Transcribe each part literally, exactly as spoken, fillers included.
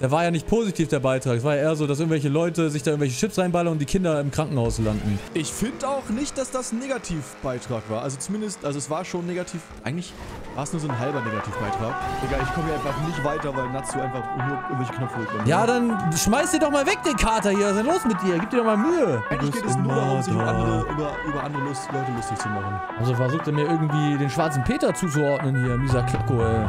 der war ja nicht positiv, der Beitrag. Es war ja eher so, dass irgendwelche Leute sich da irgendwelche Chips reinballern und die Kinder im Krankenhaus landen. Ich finde auch nicht, dass das ein Negativbeitrag war. Also zumindest, also es war schon negativ. Eigentlich war es nur so ein halber Negativbeitrag. Digga, ich komme hier einfach nicht weiter, weil Natsu einfach nur irgendwelche Knöpfe drückt. Ja, dann schmeiß dir doch mal weg, den Kater hier. Was ist denn los mit dir? Gib dir doch mal Mühe. Eigentlich geht es nur darum, sich über andere, über, über andere Lust, Leute lustig zu machen. Also versucht er mir irgendwie den schwarzen Peter zuzuordnen hier, dieser Klacko, ey.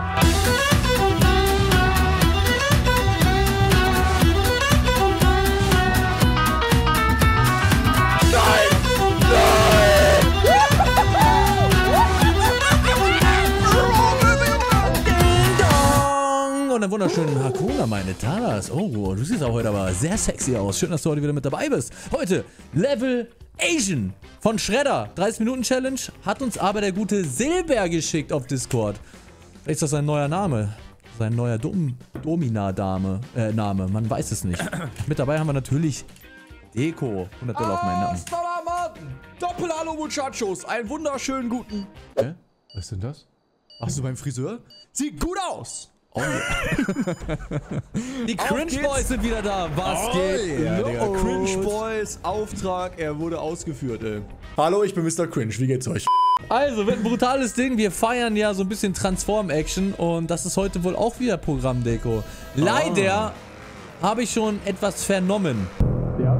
Und einen wunderschönen Hakuna, meine Taras. Oh, du siehst auch heute aber sehr sexy aus. Schön, dass du heute wieder mit dabei bist. Heute Level Asian von Shredder. dreißig Minuten Challenge hat uns aber der gute Silber geschickt auf Discord. Vielleicht ist das sein neuer Name. Sein neuer Dom Domina-Dame. Äh, Name. Man weiß es nicht. Mit dabei haben wir natürlich Deko. hundert Dollar auf meinen Nacken. Doppel-Hallo Muchachos. Einen wunderschönen guten... Hä? Was ist denn das? Achso, beim Friseur? Sieht gut aus. Oh yeah. Die Cringe Boys sind wieder da. Was oh geht? Yeah, Digga. Cringe Boys Auftrag, er wurde ausgeführt, ey. Hallo, ich bin Mister Cringe. Wie geht's euch? Also, wird ein brutales Ding. Wir feiern ja so ein bisschen Transform-Action und das ist heute wohl auch wieder Programm-Deko. Leider oh. habe ich schon etwas vernommen. Ja.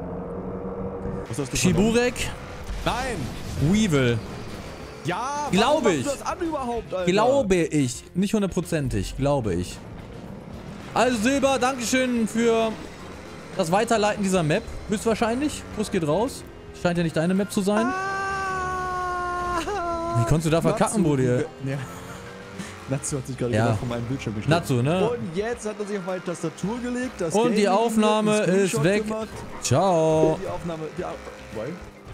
Was hast du Shiburek? Nein. Weevil. Ja, glaube ich. Das an überhaupt, Alter? Glaube ich. Nicht hundertprozentig. Glaube ich. Also Silber, Dankeschön für das Weiterleiten dieser Map. Höchstwahrscheinlich. Kuss geht raus. Scheint ja nicht deine Map zu sein. Ah, Wie konntest du da verkacken, Brudi? Ja. Natsu hat sich gerade ja. wieder von meinem Bildschirm gestellt. Natsu, ne? Und jetzt hat er sich auf meine Tastatur gelegt. Das Und Gaming die Aufnahme ist weg. Gemacht. Ciao. Die Aufnahme... Die Au Why?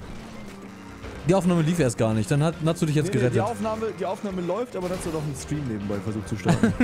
Die Aufnahme lief erst gar nicht, dann hat Natsu dich jetzt nee, gerettet. Nee, die, Aufnahme, die Aufnahme läuft, aber Natsu hat auch einen Stream nebenbei versucht zu starten.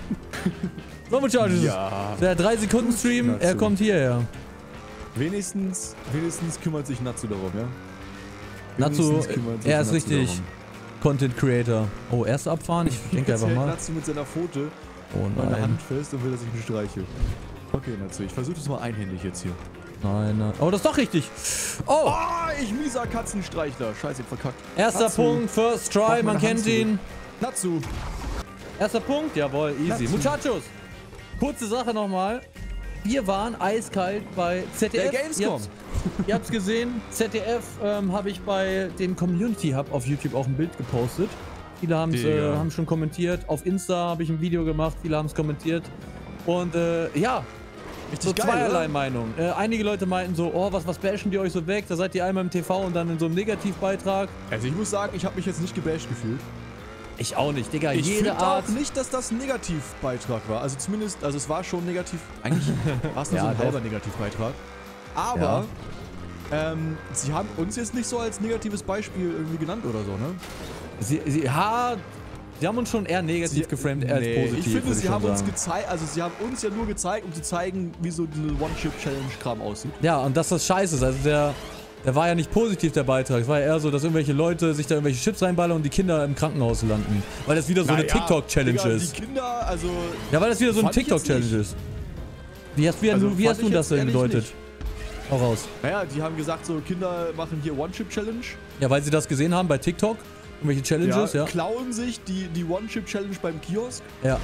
So, Muchachos. Ja. Der drei Sekunden Stream, Natsu. er kommt hierher. Wenigstens, wenigstens kümmert sich Natsu darum, ja? Natsu, er ist Natsu richtig darum. Content Creator. Oh, erst abfahren? Ich denke einfach mal. Natsu mit seiner Pfote oh, meine Hand fest und will, dass ich mich streiche. Okay, Natsu, ich versuche das mal einhändig jetzt hier. Nein, nein. Oh, das ist doch richtig. Oh! Oh, ich mieser Katzenstreichler. Scheiße, verkackt. Erster Natsu. Punkt, First Try, man kennt ihn. Natsu. Erster Punkt, jawohl, easy. Natsu. Muchachos, kurze Sache nochmal. Wir waren eiskalt bei Z D F. Der Gamescom. Ihr habt es gesehen, Z D F ähm, habe ich bei dem Community Hub auf YouTube auch ein Bild gepostet. Viele haben's, äh, haben schon kommentiert. Auf Insta habe ich ein Video gemacht, viele haben es kommentiert. Und äh, ja, richtig so geil, zweierlei oder? Meinung. Äh, einige Leute meinten so, oh, was, was bashen die euch so weg? Da seid ihr einmal im T V und dann in so einem Negativbeitrag. Also ich muss sagen, ich habe mich jetzt nicht gebasht gefühlt. Ich auch nicht, Digga. Ich jede finde Art. auch nicht, dass das ein Negativbeitrag war. Also zumindest, also es war schon negativ. Eigentlich war es nur Ja, so ein doch. halber Negativbeitrag. Aber ähm, sie haben uns jetzt nicht so als negatives Beispiel irgendwie genannt oder so, ne? Sie, sie, ha, sie haben uns schon eher negativ Sie- geframed als Nee, positiv. Ich finde, würd sie schon haben uns sagen. gezeigt, also sie haben uns ja nur gezeigt, um zu zeigen, wie so diese One-Chip-Challenge-Kram aussieht. Ja, und dass das scheiße ist. Also der, der war ja nicht positiv, der Beitrag. Es war ja eher so, dass irgendwelche Leute sich da irgendwelche Chips reinballern und die Kinder im Krankenhaus landen. Weil das wieder so eine Naja, TikTok-Challenge Digga, ist. Die Kinder, also... Ja, weil das wieder so eine Fand ich jetzt TikTok-Challenge nicht. ist. Wie hast, wie, Also wie fand hast du ich das jetzt denn ehrlich gedeutet? nicht. Hau raus. Naja, die haben gesagt, so Kinder machen hier One-Chip-Challenge. Ja, weil sie das gesehen haben bei TikTok. Irgendwelche Challenges, ja. Klauen sich die, die One-Chip-Challenge beim Kiosk Ja.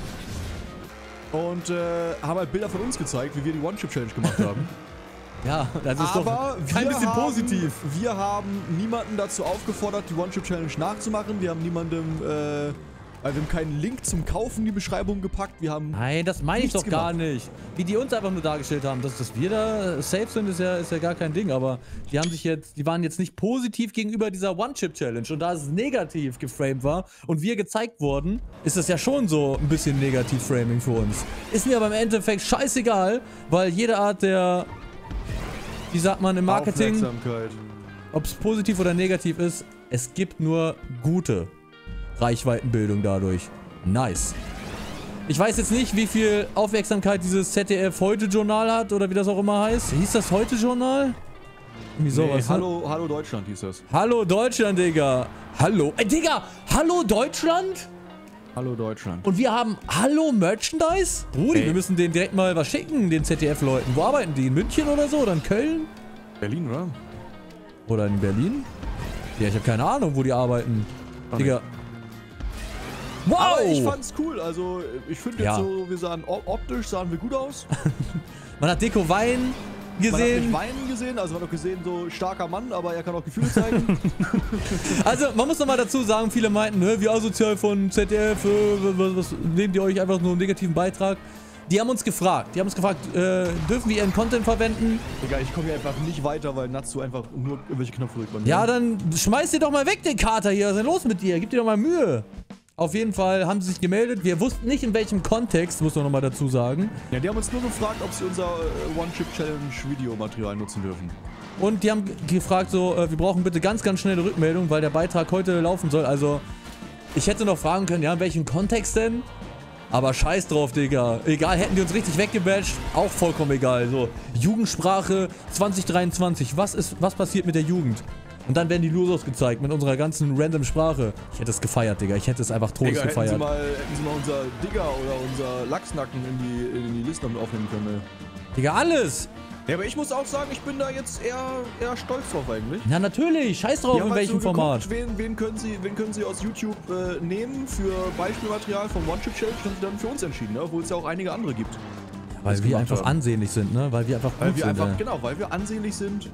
und äh, haben halt Bilder von uns gezeigt, wie wir die One-Chip-Challenge gemacht haben. Ja, das ist Aber doch kein wir bisschen haben, positiv. Wir haben niemanden dazu aufgefordert, die One-Chip-Challenge nachzumachen. Wir haben niemandem, äh, wir haben keinen Link zum Kaufen in die Beschreibung gepackt. Wir haben... Nein, das meine ich Nichts doch gar nicht. Wie die uns einfach nur dargestellt haben, dass, dass wir da safe sind, ist ja, ist ja gar kein Ding. Aber die haben sich jetzt, die waren jetzt nicht positiv gegenüber dieser One-Chip-Challenge. Und da es negativ geframed war und wir gezeigt wurden, ist das ja schon so ein bisschen Negativ-Framing für uns. Ist mir aber im Endeffekt scheißegal, weil jede Art der, wie sagt man im Marketing, Aufmerksamkeit. ob es positiv oder negativ ist, es gibt nur gute Reichweitenbildung dadurch. Nice. Ich weiß jetzt nicht, wie viel Aufmerksamkeit dieses Z D F-Heute-Journal hat oder wie das auch immer heißt. Hieß das Heute-Journal? Irgendwie sowas, Nee, ne? Hallo, Hallo Deutschland hieß das. Hallo Deutschland, Digga. Hallo. Ey, Digga. Hallo Deutschland? Hallo Deutschland. Und wir haben Hallo Merchandise? Rudi, Ey. wir müssen denen direkt mal was schicken, den Z D F-Leuten. Wo arbeiten die? In München oder so? Oder in Köln? Berlin, oder? Oder in Berlin? Ja, ich habe keine Ahnung, wo die arbeiten. Ach, Digga. Wow! Aber ich fand's cool. Also, ich finde jetzt Ja. so, wir sahen op- optisch sahen wir gut aus. Man hat Deko Wein Man hat gesehen. nicht weinen gesehen, also man hat auch gesehen, so starker Mann, aber er kann auch Gefühle zeigen. Also, man muss noch mal dazu sagen, viele meinten, hä, wie asozial von Z D F, äh, was, was nehmt ihr euch einfach nur einen negativen Beitrag? Die haben uns gefragt, die haben uns gefragt, äh, dürfen wir ihren Content verwenden? Digga, ich komme hier einfach nicht weiter, weil Natsu einfach nur irgendwelche Knöpfe drückt bei mir. Ja, dann schmeiß dir doch mal weg, den Kater hier. Was ist denn los mit dir? Gib dir doch mal Mühe. Auf jeden Fall haben sie sich gemeldet. Wir wussten nicht, in welchem Kontext, muss man noch mal dazu sagen. Ja, die haben uns nur gefragt, ob sie unser äh, One-Chip-Challenge-Videomaterial nutzen dürfen. Und die haben g- gefragt so, äh, wir brauchen bitte ganz, ganz schnelle Rückmeldung, weil der Beitrag heute laufen soll. Also, ich hätte noch fragen können, ja, in welchem Kontext denn? Aber scheiß drauf, Digga. Egal, hätten die uns richtig weggebasht, auch vollkommen egal. So, Jugendsprache zwanzig dreiundzwanzig. Was ist, was passiert mit der Jugend? Und dann werden die Lusos gezeigt mit unserer ganzen random Sprache. Ich hätte es gefeiert, Digga. Ich hätte es einfach todes Digga, hätten gefeiert. sie, mal, hätten sie mal unser Digger oder unser Lachsnacken in die, in die Liste mit aufnehmen können, ey. Digga, alles! Ja, aber ich muss auch sagen, ich bin da jetzt eher, eher stolz drauf eigentlich. Ja, natürlich. Scheiß drauf, Die haben in halt welchem so Format. geguckt, wen, wen, können sie, wen können sie aus YouTube äh, nehmen für Beispielmaterial vom One-Chip-Challenge und dann für uns entschieden, ne? Obwohl es ja auch einige andere gibt. Weil wir gemacht einfach haben. ansehnlich sind, ne? Weil wir einfach gut Weil wir sind. einfach, ey. genau, weil wir ansehnlich sind.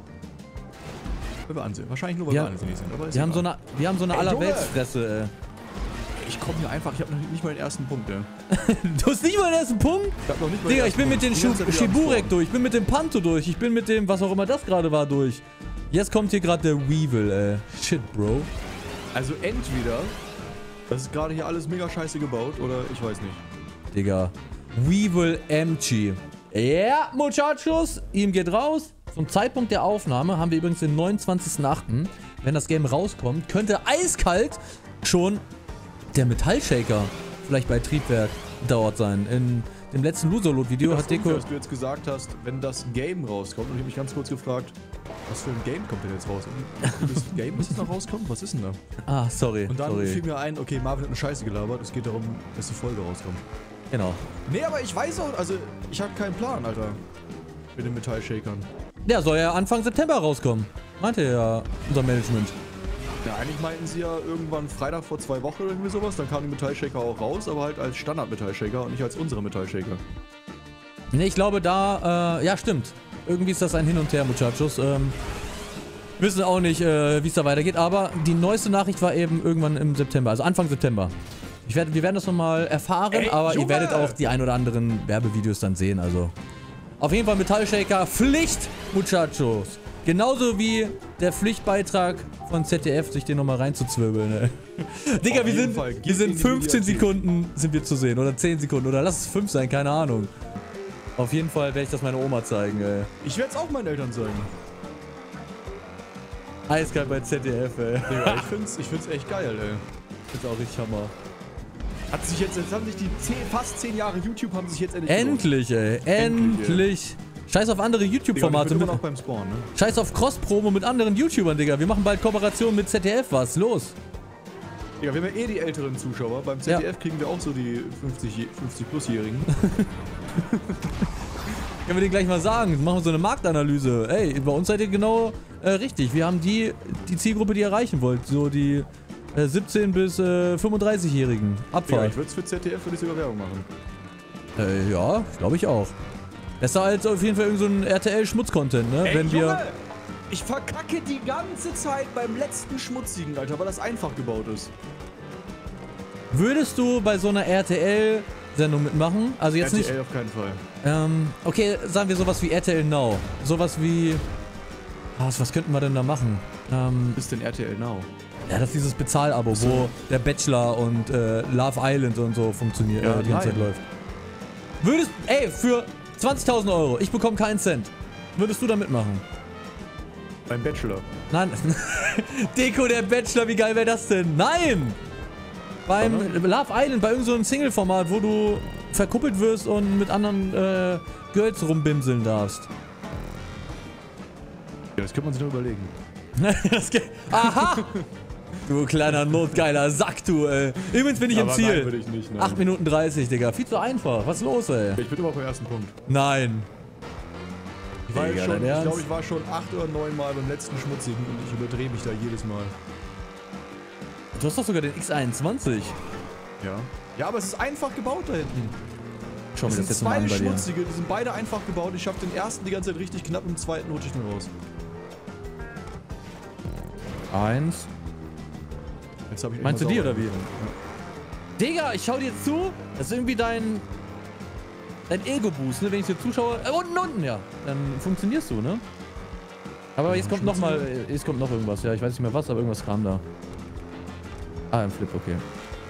Weil wir ansehen. Wahrscheinlich nur, weil Ja, wir ansehnlich sind. Aber ist Wir haben, so egal. eine, wir haben so eine Ey, Junge! Allerweltsfresse, ey. Ich komme hier einfach, ich habe noch nicht mal den ersten Punkt, ey. Du hast nicht mal den ersten Punkt? Ich hab noch nicht mal den Digga, ich ersten bin mit Punkt. den Ich bin die ganze Zeit wieder am Shiburek Spawn. durch, ich bin mit dem Panto durch, ich bin mit dem, was auch immer das gerade war, durch. Jetzt kommt hier gerade der Weevil, ey. Shit, Bro. Also entweder, das ist gerade hier alles mega scheiße gebaut, oder ich weiß nicht. Digga. Weevil M G. Ja, Muchachos, ihm geht raus. Zum Zeitpunkt der Aufnahme haben wir übrigens den neunundzwanzigsten achten Wenn das Game rauskommt, könnte eiskalt schon der Metallshaker vielleicht bei Triebwerk dort sein. In dem letzten Loserload-Video Das hat Deko... unfair, dass du jetzt gesagt hast, wenn das Game rauskommt, und ich habe mich ganz kurz gefragt, was für ein Game kommt denn jetzt raus? Und das Game, was jetzt noch rauskommt? Was ist denn da? Ah, sorry, Und dann sorry. fiel mir ein, okay, Marvin hat eine Scheiße gelabert, es geht darum, dass die Folge rauskommt. Genau. Nee, aber ich weiß auch, also ich habe keinen Plan, Alter. Mit den Metallshakern. Der soll ja Anfang September rauskommen. Meinte ja unser Management. Ja, eigentlich meinten sie ja irgendwann Freitag vor zwei Wochen oder irgendwie sowas, dann kamen die Metallshaker auch raus, aber halt als Standard-Metallshaker und nicht als unsere Metallshaker. Ne, ich glaube da, äh, ja stimmt. Irgendwie ist das ein Hin und Her, Muchachos. Ähm, wissen auch nicht, äh, wie es da weitergeht, aber die neueste Nachricht war eben irgendwann im September, also Anfang September. Ich werd, wir werden das nochmal erfahren, Ey, aber Junge! ihr werdet auch die ein oder anderen Werbevideos dann sehen, also. Auf jeden Fall Metallshaker, Pflicht, Muchachos. Genauso wie der Pflichtbeitrag von Z D F, sich den nochmal reinzuzwirbeln, ey. Digga, Auf wir jeden sind, Fall, wir gib sind in die fünfzehn Mediathek. Sekunden sind wir zu sehen, oder zehn Sekunden, oder lass es fünf sein, keine Ahnung. Auf jeden Fall werde ich das meiner Oma zeigen, ey. Ich werde es auch meinen Eltern sagen. Eiskalt bei Z D F, ey. Digga, ich find's, ich find's echt geil, ey. Das ist auch richtig Hammer. Hat sich jetzt, jetzt haben sich die zehn, fast zehn Jahre YouTube haben sich jetzt endlich gelohnt. Endlich, ey. Endlich, Endlich. Scheiß auf andere Digga, und ich YouTube-Formate. bin immer mit- noch beim Spawn, ne? Scheiß auf Cross-Promo mit anderen YouTubern, Digga. Wir machen bald Kooperation mit Z D F. Was? Los. Digga, wir haben ja eh die älteren Zuschauer. Beim Z D F kriegen wir auch so die fünfzig-plus-Jährigen. Können wir dir gleich mal sagen. Machen wir so eine Marktanalyse. Ey, bei uns seid ihr genau äh, richtig. Wir haben die, die Zielgruppe, die ihr erreichen wollt. So die äh, siebzehn- bis äh, fünfunddreißig-Jährigen. Digga, Abfahrt. ich würde es für Z D F für die sogar Werbung machen. Äh, ja, glaube ich auch. Besser als auf jeden Fall irgend so ein R T L-Schmutz-Content, ne? Ey, Wenn wir. Junge! Ich verkacke die ganze Zeit beim letzten Schmutzigen, Alter, weil das einfach gebaut ist. Würdest du bei so einer R T L-Sendung mitmachen? Also jetzt R T L nicht. auf keinen Fall. Ähm, okay, sagen wir sowas wie R T L Now. Sowas wie. Was, was könnten wir denn da machen? Ähm, Was ist denn R T L Now? ja, das ist dieses Bezahlabo, So. wo der Bachelor und äh, Love Island und so funktioniert, Ja, äh, die ganze nein. Zeit läuft. Würdest. Ey, für zwanzigtausend Euro, ich bekomme keinen Cent. Würdest du da mitmachen? Beim Bachelor. Nein. Deko der Bachelor, wie geil wäre das denn? Nein! Beim Love Island, bei irgendeinem so einem Single-Format, wo du verkuppelt wirst und mit anderen äh, Girls rumbimseln darfst. Ja, das könnte man sich noch überlegen. Das geht. Aha! Du kleiner notgeiler Sack, du, ey. Übrigens bin ich im Aber Ziel. nein, würde ich nicht, nein. acht Minuten dreißig, Digga. Viel zu einfach. Was ist los, ey? Ich bin immer beim ersten Punkt. Nein. Ich, war Digga, schon, dein ich Ernst? glaube, ich war schon acht oder neun Mal beim letzten Schmutzigen und ich überdrehe mich da jedes Mal. Du hast doch sogar den X einundzwanzig. Ja. Ja, aber es ist einfach gebaut da hinten. Schau mir Es das sind jetzt mal zwei an bei dir. schmutzige, die sind beide einfach gebaut. Ich schaffe den ersten die ganze Zeit richtig knapp, im zweiten rutsche ich nur raus. Eins. Jetzt habe ich Meinst du echt die mal oder wie? sauber. Digga, ich schau dir zu. Das ist irgendwie dein... Dein Ego-Boost, ne? Wenn ich dir zuschaue... Äh, unten, unten, ja. Dann funktionierst du, ne? Aber jetzt kommt noch mal... Jetzt kommt noch irgendwas, ja. Ich weiß nicht mehr was, aber irgendwas kam da. Ah, im Flip, okay.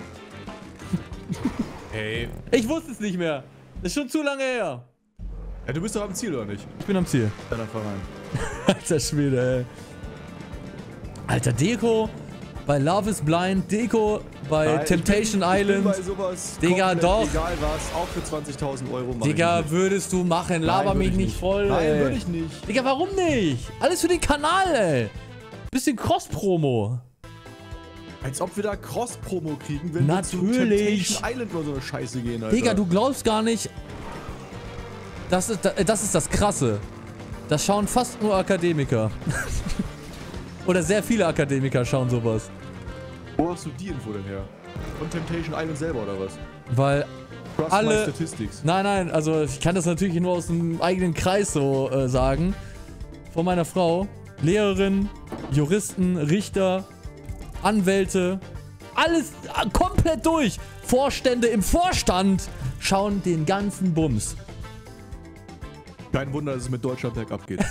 Hey. Ich wusste es nicht mehr. Das ist schon zu lange her. Ja, du bist doch am Ziel, oder nicht? Ich bin am Ziel. Dann einfach rein. Alter Schwede, ey. Alter, Deko bei Love is Blind, Deko bei Nein, Temptation ich bin, Island. Ich bin bei sowas Digga, komplett doch. Egal was, auch für zwanzigtausend Euro mach Digga, ich nicht. würdest du machen. Laber Nein, mich würd ich nicht voll, Nein, ey. würde ich nicht. Digga, warum nicht? Alles für den Kanal, ey. Bisschen Cross-Promo. Als ob wir da Cross-Promo kriegen, wenn Natürlich. wir zu Temptation Island oder so eine Scheiße gehen, Alter. Digga, du glaubst gar nicht. Das ist, das ist das Krasse. Das schauen fast nur Akademiker. Oder sehr viele Akademiker schauen sowas. Wo hast du die Info denn her? Von Temptation Island selber oder was? Weil Trust alle... my statistics. Nein, nein, also ich kann das natürlich nur aus dem eigenen Kreis so äh, sagen. Von meiner Frau. Lehrerin, Juristen, Richter, Anwälte. Alles äh, komplett durch. Vorstände im Vorstand schauen den ganzen Bums. Kein Wunder, dass es mit Deutschland bergab geht.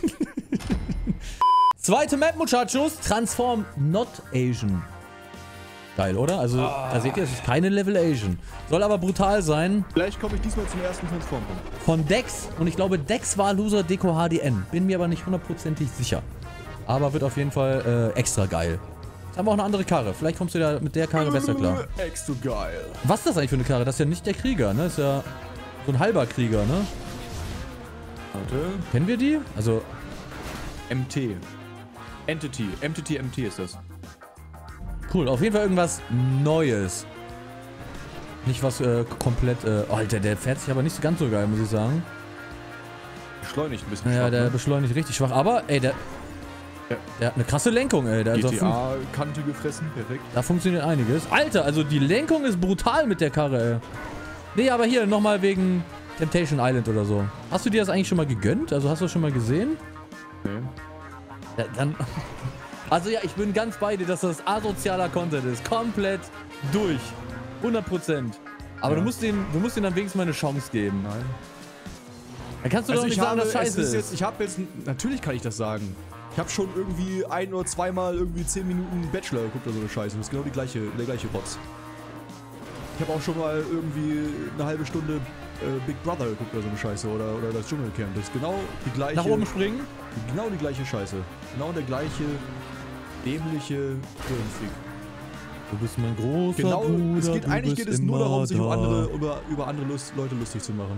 Zweite Map, Muchachos. Transform Not Asian. Geil, oder? Also, Ah. da seht ihr, es ist keine Level Asian. Soll aber brutal sein. Vielleicht komme ich diesmal zum ersten Transform-Punkt. Von Dex. Und ich glaube, Dex war Loser Deko H D N. Bin mir aber nicht hundertprozentig sicher. Aber wird auf jeden Fall äh, extra geil. Jetzt haben wir auch eine andere Karre. Vielleicht kommst du da mit der Karre besser klar. Extra geil. Was ist das eigentlich für eine Karre? Das ist ja nicht der Krieger, ne? Das ist ja so ein halber Krieger, ne? Warte. Kennen wir die? Also, M T. Entity. Entity M T ist das. cool. Auf jeden Fall irgendwas Neues. Nicht was äh, komplett... Äh, oh, Alter, der fährt sich aber nicht so ganz so geil, muss ich sagen. Beschleunigt ein bisschen. Naja, schwach, der ne? beschleunigt richtig schwach. Aber, ey, der... Ja. Der hat eine krasse Lenkung, ey. Der also fun- G T A-Kante gefressen. Perfekt. da funktioniert einiges. Alter, also die Lenkung ist brutal mit der Karre, ey. Nee, aber hier nochmal wegen Temptation Island oder so. Hast du dir das eigentlich schon mal gegönnt? Also hast du das schon mal gesehen? Nee. Ja, dann... Also ja, ich bin ganz bei dir, dass das asozialer Content ist. Komplett durch. hundert Prozent. Aber Ja. du musst den, du musst denen dann wenigstens mal eine Chance geben. Nein. Dann kannst du Also doch ich nicht sagen, habe, dass scheiße es ist. ist jetzt, ich habe jetzt, natürlich kann ich das sagen. Ich habe schon irgendwie ein oder zweimal irgendwie zehn Minuten Bachelor geguckt oder so eine Scheiße. Das ist genau die gleiche, der gleiche Rotz. Ich habe auch schon mal irgendwie eine halbe Stunde äh, Big Brother geguckt oder so eine Scheiße oder, oder das Dschungelcamp. Das ist genau die gleiche. Nach oben springen? Genau die gleiche Scheiße. Genau der gleiche dämliche Hirnfick. Du bist mein großer Genau, Bruder, es geht, du eigentlich bist geht es nur immer darum, sich da. über andere, über, über andere Lust, Leute lustig zu machen.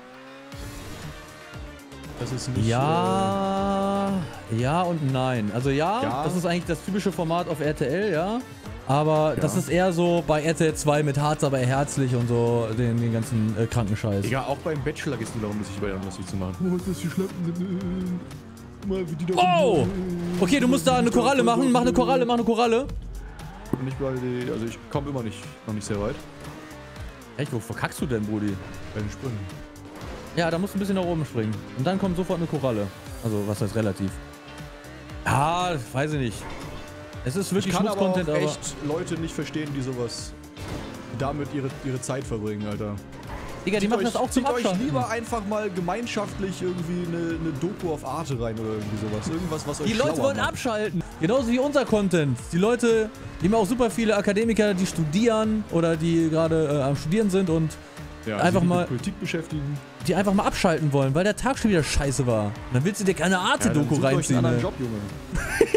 Das ist nicht... Ja, ja und nein. Also ja, Ja. das ist eigentlich das typische Format auf R T L, ja. Aber Ja. das ist eher so bei R T L zwei mit Harz, aber herzlich und so, den, den ganzen äh, Krankenscheiß. Egal, auch beim Bachelor geht es nur darum, sich über andere lustig zu machen. Oh, ist das hier schleppen? Mal, wie die da Oh! rum- Okay, du musst da eine Koralle machen. Mach eine Koralle, mach eine Koralle. Nicht bei die, also ich komme immer nicht, noch nicht sehr weit. Echt, wo verkackst du denn, Brudi? Bei den Sprüngen. Ja, da musst du ein bisschen nach oben springen. Und dann kommt sofort eine Koralle. Also, was heißt relativ? Ah, weiß ich nicht. Es ist Ich wirklich kann aber auch Schmutzcontent, aber... echt Leute nicht verstehen, die sowas, die damit ihre, ihre Zeit verbringen, Alter. Digga, die Zieht machen euch, das auch zum zieht euch Abschalten. lieber einfach mal gemeinschaftlich irgendwie eine, eine Doku auf Arte rein oder irgendwie sowas. Irgendwas, was euch Die Leute schlauer wollen macht. abschalten. Genauso wie unser Content. Die Leute, die haben auch super viele Akademiker, die studieren oder die gerade äh, am Studieren sind und Ja, einfach sich mal- mit Politik beschäftigen. die einfach mal abschalten wollen, weil der Tag schon wieder scheiße war. Und dann willst du dir keine Ja, dann Arte-Doku sucht euch reinziehen. einen anderen Ne? Job, Junge.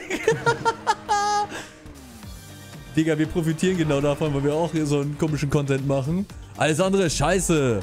Digga, wir profitieren genau davon, weil wir auch hier so einen komischen Content machen. Alles andere ist scheiße.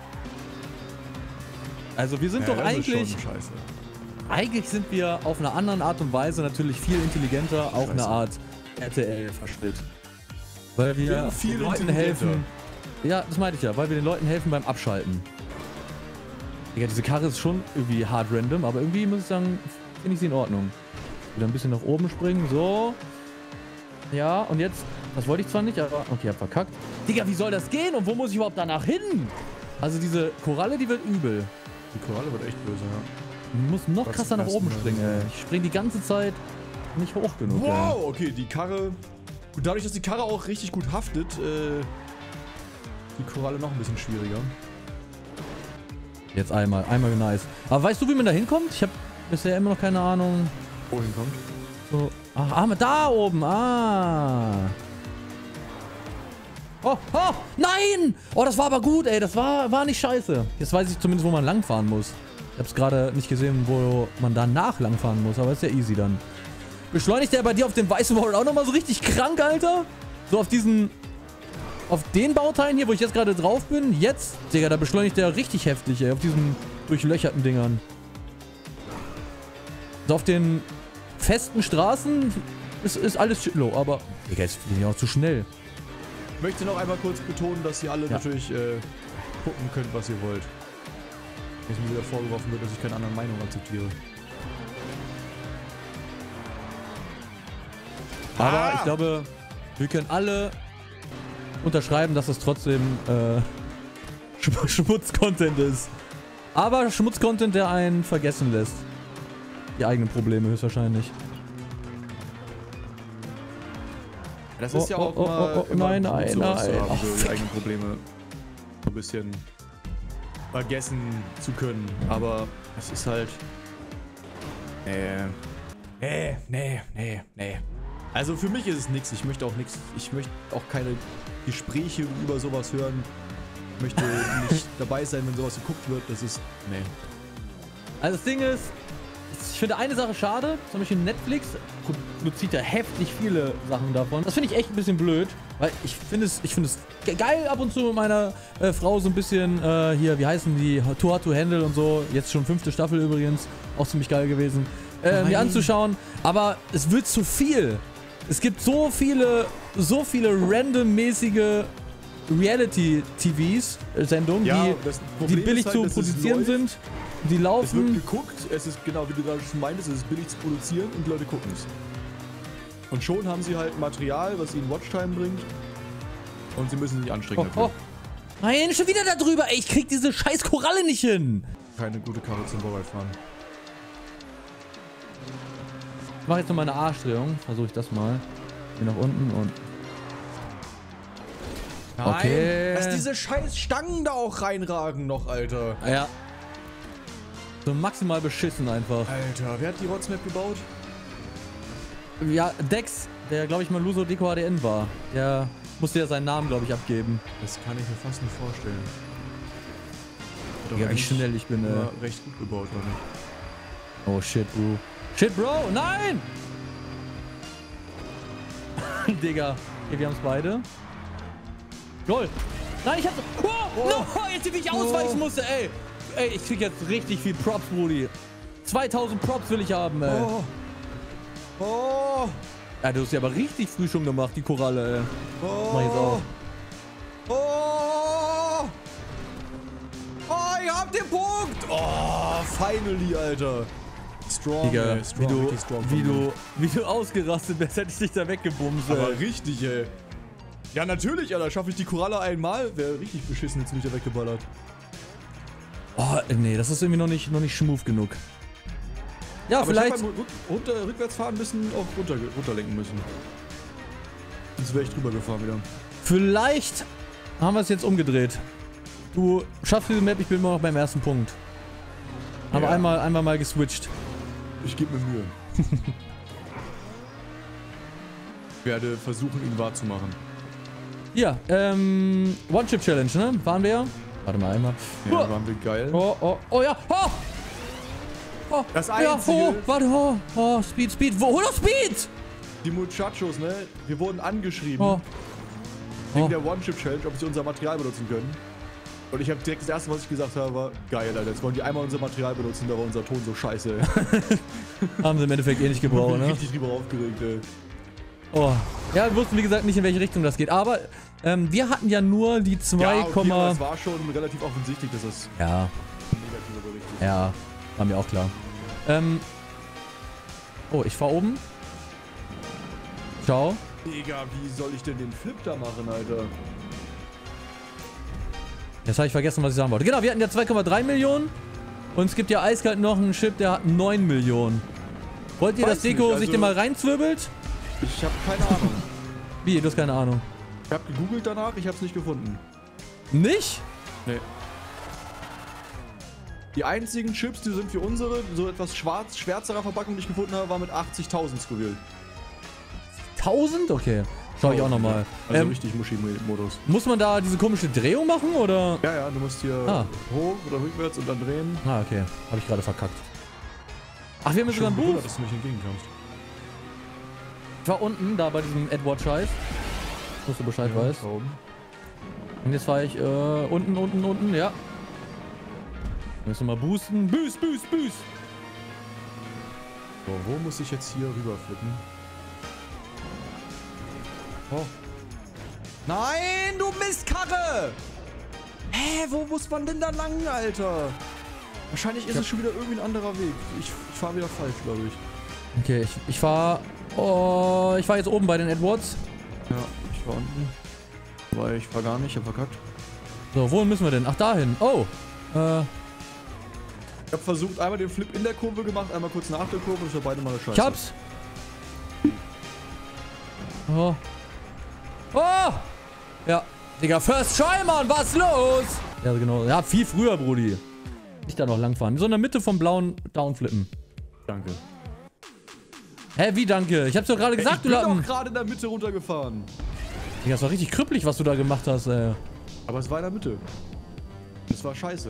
Also wir sind Ja, doch das ist eigentlich... schon scheiße. Eigentlich sind wir auf eine andere Art und Weise natürlich viel intelligenter, auch Scheiße. eine Art R T L verschnitt. Weil wir Ja, viel den Leuten intelligenter. helfen. Ja, das meinte ich ja, weil wir den Leuten helfen beim Abschalten. Ja, diese Karre ist schon irgendwie hard random, aber irgendwie muss ich sagen, finde ich sie in Ordnung. Wieder ein bisschen nach oben springen, so. Ja, und jetzt, das wollte ich zwar nicht, aber okay, hab verkackt. Digga, wie soll das gehen und wo muss ich überhaupt danach hin? Also diese Koralle, die wird übel. Die Koralle wird echt böse, ja. Ich muss noch Was krasser zum nach oben ersten Mal springen, ey. Ich spring die ganze Zeit nicht hoch genug, ey. Wow, okay, die Karre. Gut, dadurch, dass die Karre auch richtig gut haftet, äh, die Koralle noch ein bisschen schwieriger. Jetzt einmal, einmal nice. Aber weißt du, wie man da hinkommt? Ich habe bisher immer noch keine Ahnung. Wohin kommt? So. Ach, ah, da oben. Ah. Oh, oh, nein! Oh, das war aber gut, ey. Das war, war nicht scheiße. Jetzt weiß ich zumindest, wo man langfahren muss. Ich hab's gerade nicht gesehen, wo man danach langfahren muss, aber ist ja easy dann. Beschleunigt der bei dir auf dem weißen Wall auch nochmal so richtig krank, Alter? So auf diesen... Auf den Bauteilen hier, wo ich jetzt gerade drauf bin, jetzt, Digga, da beschleunigt der richtig heftig, ey, auf diesen durchlöcherten Dingern. So auf den festen Straßen ist, ist alles low, aber, Digga, jetzt bin ich auch zu schnell. Ich möchte noch einmal kurz betonen, dass ihr alle Ja. natürlich äh, gucken könnt, was ihr wollt. Dass mir wieder vorgeworfen wird, dass ich keine andere Meinung akzeptiere. Aber Ah! ich glaube, wir können alle unterschreiben, dass es trotzdem äh, Sch Schmutz-Content ist. Aber Schmutz-Content, der einen vergessen lässt. Die eigenen Probleme höchstwahrscheinlich. Das Oh, ist ja oh, auch oh, immer, oh, oh, immer nein, gut, nein, sowas zu nein. haben, Oh, so die fick. eigenen Probleme so ein bisschen vergessen zu können. Aber es ist halt... Nee. Nee, nee, nee, nee. Also für mich ist es nichts. Ich möchte auch nichts. Ich möchte auch keine Gespräche über sowas hören. Ich möchte nicht dabei sein, wenn sowas geguckt wird. Das ist... Nee. Also das Ding ist, ich finde eine Sache schade, zum Beispiel Netflix produziert ja heftig viele Sachen davon. Das finde ich echt ein bisschen blöd, weil ich finde es, ich finde es ge- geil ab und zu mit meiner äh, Frau so ein bisschen, äh, hier, wie heißen die, Too Hard to Handle und so, jetzt schon fünfte Staffel übrigens, auch ziemlich geil gewesen, äh, mir anzuschauen, aber es wird zu viel. Es gibt so viele, so viele randommäßige Reality-T Vs-Sendungen, Ja, die, das die Problem billig ist halt, zu dass es produzieren läuft. sind. Die Es wird laufen. geguckt, es ist genau wie du gerade schon meintest, es ist billig zu produzieren und die Leute gucken es. Und schon haben sie halt Material, was ihnen Watchtime bringt. Und sie müssen sich anstrengen Oh, dafür. oh. Nein, schon wieder da drüber. Ey, ich krieg diese scheiß Koralle nicht hin. Keine gute Karre zum Vorbeifragen. Ich mache jetzt noch mal eine Arschdrehung. Versuche ich das mal. Hier nach unten und... Okay. Dass diese scheiß Stangen da auch reinragen noch, Alter. Ja. So maximal beschissen einfach. Alter, wer hat die Rotzmap gebaut? Ja, Dex, der glaube ich mal Luso Deco A D N war. Der musste ja seinen Namen, glaube ich, abgeben. Das kann ich mir fast nicht vorstellen. Hat doch Ja, wie eigentlich schnell ich bin, immer ey. recht gut gebaut, oder nicht? Oh shit, Bro. Shit, Bro, nein! Digga. Okay, wir haben es beide. Lol. Nein, ich hab... Oh, Oh. no, jetzt wie ich ausweichen musste, ey. Ey, ich krieg jetzt richtig viel Props, Brudi. zweitausend Props will ich haben, ey. Oh. Oh. Ja, du hast ja aber richtig früh schon gemacht, die Koralle, ey. Oh. Mach ich jetzt auch. Oh. Oh, ihr habt den Punkt. Oh, finally, Alter. Strong, Digga, ey. Strong, wie du, richtig strong wie von mir. du, wie du ausgerastet bist, hätte ich dich da weggebumst, Aber ey. richtig, ey. Ja, natürlich, Alter. Schaffe ich die Koralle einmal, wäre richtig beschissen, jetzt mich da weggeballert. Oh, nee, das ist irgendwie noch nicht, noch nicht smooth genug. Ja, Aber vielleicht... ich hätte beim Rück runter, Rückwärtsfahren ein bisschen auch runter, runterlenken müssen. Sonst wäre ich drüber gefahren wieder. Vielleicht haben wir es jetzt umgedreht. Du schaffst diese Map, ich bin immer noch beim ersten Punkt. Aber Ja. einmal, einmal mal geswitcht. Ich gebe mir Mühe. Ich werde versuchen, ihn wahrzumachen. Ja, ähm, One-Chip-Challenge, ne? Waren wir ja? Warte mal einmal. Ja, oh, waren wir geil. oh, oh, oh ja, oh! Oh, Das ja, Einzige- oh, warte, oh, oh, Speed, Speed, wo, hol doch Speed! Die Muchachos, ne? Wir wurden angeschrieben Oh, wegen oh. der One-Chip-Challenge, ob sie unser Material benutzen können. Und ich habe direkt das erste, was ich gesagt habe, war geil, Alter. Jetzt wollen die einmal unser Material benutzen, da war unser Ton so scheiße, ey. Haben sie im Endeffekt eh nicht Ich gebraucht, bin ne? richtig drüber aufgeregt, ey. Oh. Ja, wir wussten wie gesagt nicht, in welche Richtung das geht. Aber ähm, wir hatten ja nur die zwei, ja, okay, aber es war schon relativ offensichtlich, dass es ja. ein negativer Bericht ist. Ja, war mir auch klar. Ähm. Oh, ich fahr oben. Ciao. Digga, wie soll ich denn den Flip da machen, Alter? Jetzt habe ich vergessen, was ich sagen wollte. Genau, wir hatten ja zwei Komma drei Millionen. Und es gibt ja eiskalt noch einen Chip, der hat neun Millionen. Wollt ihr, Weiß dass Deko nicht, also sich den mal reinzwirbelt? Ich habe keine Ahnung. Wie, du hast keine Ahnung? Ich habe gegoogelt danach, ich habe es nicht gefunden. Nicht? Nee. Die einzigen Chips, die sind für unsere, so etwas schwarz, schwärzerer Verpackung, die ich gefunden habe, waren mit achtzigtausend Scoville. tausend? Okay. Schau ich auch nochmal. Also Ähm, richtig Muschi-Modus. muss man da diese komische Drehung machen, oder? Ja, ja, du musst hier Ah. hoch oder rückwärts und dann drehen. Ah, okay. Habe ich gerade verkackt. Ach, wir haben jetzt sogar ein Buch. gewundert, dass du nicht entgegenkommst. Ich war unten, da bei diesem Edward-Scheiß. Dass du Bescheid Ja, weißt. da oben. Und jetzt fahre ich äh, unten, unten, unten, ja. Müssen wir mal boosten. Boost, boost, boost. So, wo muss ich jetzt hier rüber flippen? Oh. Nein, du Mistkarre! Hä, wo muss man denn da lang, Alter? Wahrscheinlich ist es schon wieder irgendwie ein anderer Weg. Ich, ich fahre wieder falsch, glaube ich. Okay, ich, ich fahre... Oh, ich fahre jetzt oben bei den Edwards. Ja, ich fahr unten. Weil ich fahr gar nicht, ich hab verkackt. So, wohin müssen wir denn? Ach, dahin. Oh. Äh, Ich hab versucht, einmal den Flip in der Kurve gemacht, einmal kurz nach der Kurve und ich war beide mal eine Scheiße. ich hab's. Oh. Oh! Ja. Digga, First Try, Mann, was los? Ja, genau. Ja, viel früher, Brudi. Nicht da noch langfahren. So in der Mitte vom blauen Downflippen. Danke. Hä, wie danke? Ich hab's doch gerade gesagt, ich bin du doch Lappen. gerade in der Mitte runtergefahren. Digga, das war richtig krüppelig, was du da gemacht hast, ey. Aber es war in der Mitte. Das war scheiße.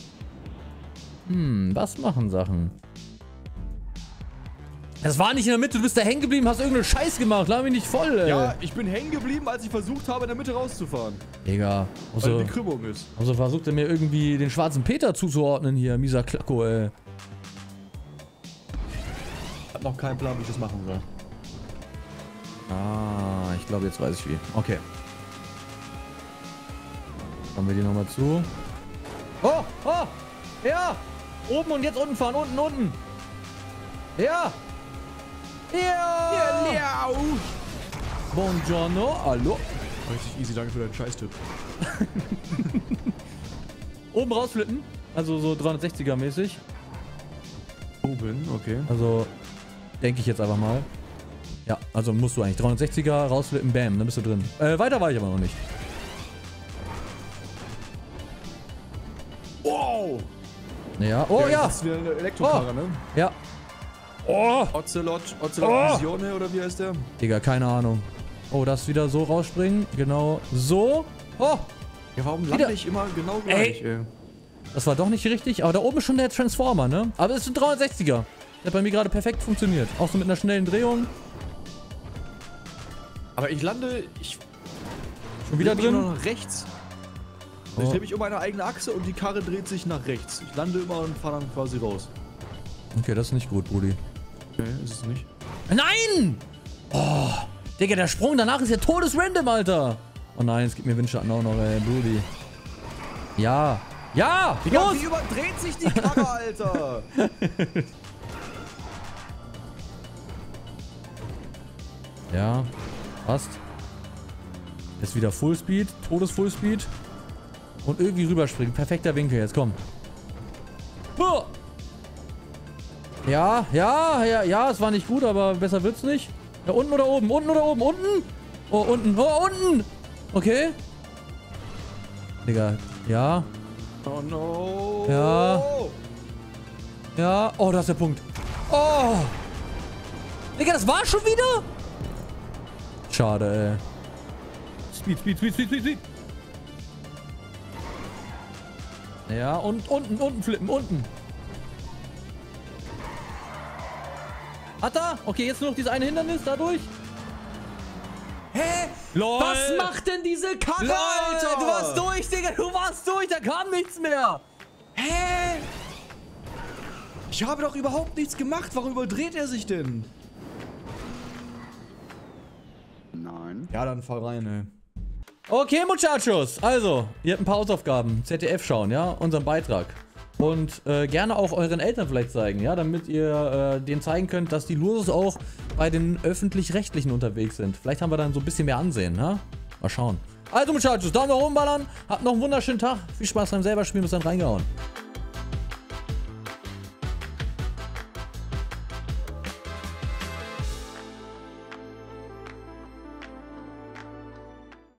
Hm, was machen Sachen? Das war nicht in der Mitte, du bist da hängen geblieben, hast irgendeinen Scheiß gemacht. Lass mich nicht voll, ey. Ja, ich bin hängen geblieben, als ich versucht habe, in der Mitte rauszufahren. Digga. Weil Also, die Krümmung ist. also versucht er mir irgendwie den schwarzen Peter zuzuordnen hier, mieser Klacko, ey. Ich hab noch keinen Plan, wie ich das machen soll. Ah, ich glaube, jetzt weiß ich wie. Okay. Machen wir die nochmal zu. Oh, oh, ja. Oben und jetzt unten fahren, unten, unten. Ja. Ja. Ja, Buongiorno, hallo. Richtig easy, danke für deinen Scheißtipp. Oben rausflippen, also so dreihundertsechziger mäßig. Oben, okay. Also, denke ich jetzt einfach mal. Ja, also musst du eigentlich dreihundertsechziger rausflippen, bam, dann bist du drin. Äh, weiter war ich aber noch nicht. Wow! Ja, oh ja. Das ist wieder eine Elektrokarre, Oh. ne? Ja. Oh. Ocelot, Ocelot Oh. Visione oder wie heißt der? Digga, keine Ahnung. Oh, das wieder so rausspringen. Genau so. Oh, Ja, warum Wieder- lande ich immer genau gleich, ey? das war doch nicht richtig. Aber da oben ist schon der Transformer, ne? Aber es ist ein dreihundertsechziger. Der hat bei mir gerade perfekt funktioniert. Auch so mit einer schnellen Drehung. Aber ich lande, ich Schon wieder drehe mich drin. immer nach rechts. Oh. Ich drehe mich um eine eigene Achse und die Karre dreht sich nach rechts. Ich lande immer und fahre dann quasi raus. Okay, das ist nicht gut, Brudi. Nee, ist es nicht. Nein! Oh, Digga, der Sprung danach ist ja todesrandom, Alter. Oh nein, es gibt mir Windschatten auch noch, ey, Brudi. Ja. Ja! Ja, Los! wie überdreht sich die Karre, Alter? Ja, passt. Jetzt wieder Fullspeed, Todes-Fullspeed. Und irgendwie rüberspringen. Perfekter Winkel jetzt, komm. Huh. Ja, ja, ja, ja, es war nicht gut, aber besser wird's nicht. Ja, unten oder oben? Unten oder oben? Unten? Oh, unten. Oh, unten! Okay. Digga, ja. Oh no. Ja. Ja. Oh, da ist der Punkt. Oh! Digga, das war schon wieder? Schade, ey. Speed, Speed, Speed, Speed, Speed, Speed. Ja, und unten, unten flippen, unten. Hat er? Okay, jetzt nur noch dieses eine Hindernis dadurch. Hä? Lol. Was macht denn diese Karre, Lol, Alter? du warst durch, Digga, du warst durch, da kam nichts mehr. Hä? Ich habe doch überhaupt nichts gemacht. Warum überdreht er sich denn? rein. Ja, dann fall rein, ey. Okay, Muchachos. Also, ihr habt ein paar Hausaufgaben. Z D F schauen, ja? Unseren Beitrag. Und äh, gerne auch euren Eltern vielleicht zeigen, ja? Damit ihr äh, denen zeigen könnt, dass die Lusos auch bei den Öffentlich-Rechtlichen unterwegs sind. Vielleicht haben wir dann so ein bisschen mehr Ansehen, ja? Mal schauen. Also, Muchachos, Daumen nach oben ballern. Habt noch einen wunderschönen Tag. Viel Spaß beim selber spielen. Bis dann reingehauen.